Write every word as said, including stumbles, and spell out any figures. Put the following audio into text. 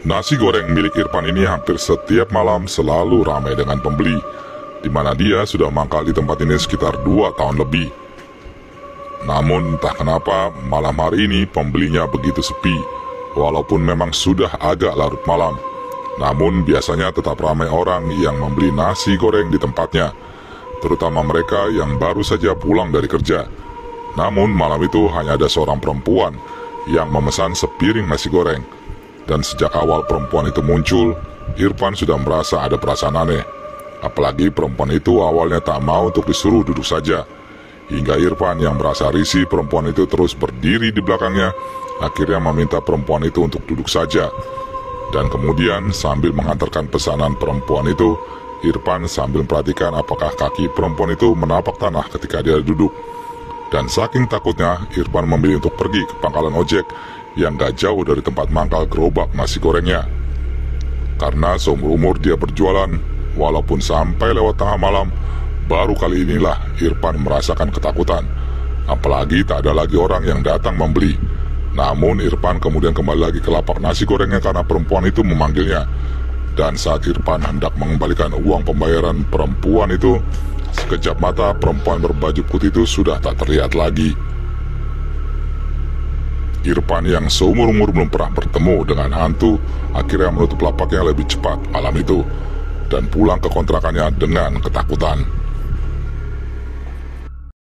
Nasi goreng milik Irfan ini hampir setiap malam selalu ramai dengan pembeli, di mana dia sudah mangkal di tempat ini sekitar dua tahun lebih. Namun entah kenapa malam hari ini pembelinya begitu sepi, walaupun memang sudah agak larut malam. Namun biasanya tetap ramai orang yang membeli nasi goreng di tempatnya, terutama mereka yang baru saja pulang dari kerja. Namun malam itu hanya ada seorang perempuan yang memesan sepiring nasi goreng. Dan sejak awal perempuan itu muncul, Irfan sudah merasa ada perasaan aneh. Apalagi perempuan itu awalnya tak mau untuk disuruh duduk saja. Hingga Irfan yang merasa risih perempuan itu terus berdiri di belakangnya, akhirnya meminta perempuan itu untuk duduk saja. Dan kemudian sambil mengantarkan pesanan perempuan itu, Irfan sambil memperhatikan apakah kaki perempuan itu menapak tanah ketika dia duduk. Dan saking takutnya, Irfan memilih untuk pergi ke pangkalan ojek yang gak jauh dari tempat mangkal gerobak nasi gorengnya. Karena seumur umur dia berjualan, walaupun sampai lewat tengah malam, baru kali inilah Irfan merasakan ketakutan. Apalagi tak ada lagi orang yang datang membeli. Namun Irfan kemudian kembali lagi ke lapak nasi gorengnya karena perempuan itu memanggilnya. Dan saat Irfan hendak mengembalikan uang pembayaran perempuan itu, sekejap mata perempuan berbaju putih itu sudah tak terlihat lagi. Irfan yang seumur-umur belum pernah bertemu dengan hantu akhirnya menutup lapaknya lebih cepat malam itu dan pulang ke kontrakannya dengan ketakutan.